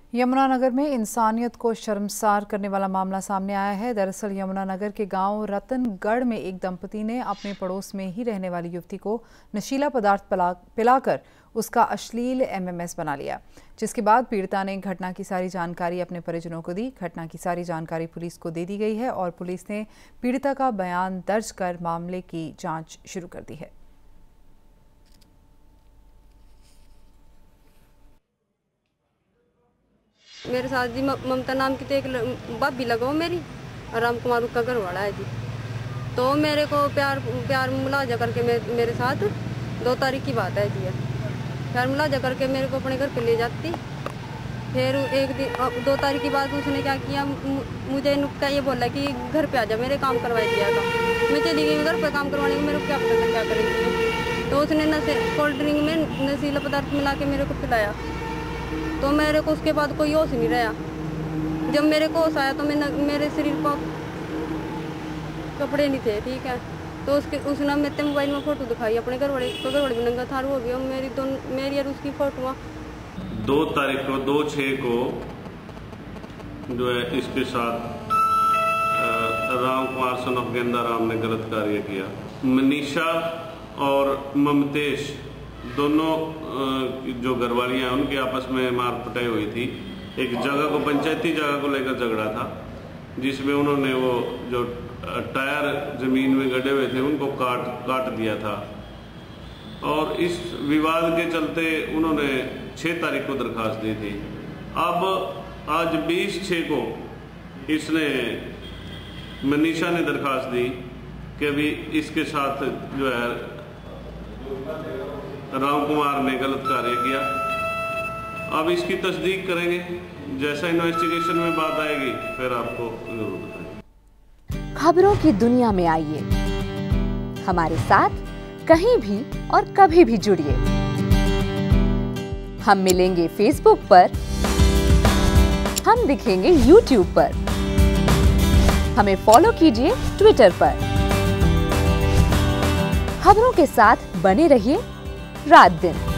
यमुनानगर में इंसानियत को शर्मसार करने वाला मामला सामने आया है। दरअसल यमुनानगर के गांव रतनगढ़ में एक दंपति ने अपने पड़ोस में ही रहने वाली युवती को नशीला पदार्थ पिलाकर उसका अश्लील एमएमएस बना लिया, जिसके बाद पीड़िता ने घटना की सारी जानकारी अपने परिजनों को दी। घटना की सारी जानकारी पुलिस को दे दी गई है और पुलिस ने पीड़िता का बयान दर्ज कर मामले की जाँच शुरू कर दी है। मेरे साथ जी ममता नाम की तो एक भाभी लगाओ मेरी, राम कुमार का घर वाला है जी। तो मेरे को प्यार मुलाजा करके मेरे साथ 2 तारीख की बात है जी। प्यार मुलाजा करके मेरे को अपने घर पे ले जाती। फिर एक दिन 2 तारीख के बाद उसने क्या किया, मुझे नुक्ता ये बोला कि घर पे आ जा, मेरे काम करवाई दिया था। मैं चली गई घर पे काम करवाने को, मेरे को क्या पता था क्या करेंगी। तो उसने कोल्ड ड्रिंक में नशीला पदार्थ मिला के मेरे को पिलाया। तो मेरे को उसके बाद कोई होश नहीं रहा। जब मेरे को होश आया तो मेरे शरीर पर कपड़े नहीं थे, ठीक है। तो उसने मेरे मोबाइल में फोटो दिखाई अपने घर वाले भी नंगा थार हो गया। मेरी और उसकी फोटो 2 तारीख को 2/6 को जो है इसके साथ राम कुमार सन ऑफ गेंदा राम ने गलत कार्य किया। मनीषा और ममतेश दोनों जो घरवालियाँ उनके आपस में मार पिटाई हुई थी। एक जगह को, पंचायती जगह को लेकर झगड़ा था, जिसमें उन्होंने वो जो टायर जमीन में गड़े हुए थे उनको काट दिया था। और इस विवाद के चलते उन्होंने 6 तारीख को दरखास्त दी थी। अब आज 20/6 को इसने मनीषा ने दरखास्त दी कि अभी इसके साथ जो है राम कुमार ने गलत कार्य किया। अब इसकी तस्दीक करेंगे, जैसा इन्वेस्टिगेशन में बात आएगी फिर आपको जरूर बताएंगे। खबरों की दुनिया में आइए, हमारे साथ कहीं भी और कभी भी जुड़िए। हम मिलेंगे फेसबुक पर, हम दिखेंगे यूट्यूब पर, हमें फॉलो कीजिए ट्विटर पर। खबरों के साथ बने रहिए रात दिन।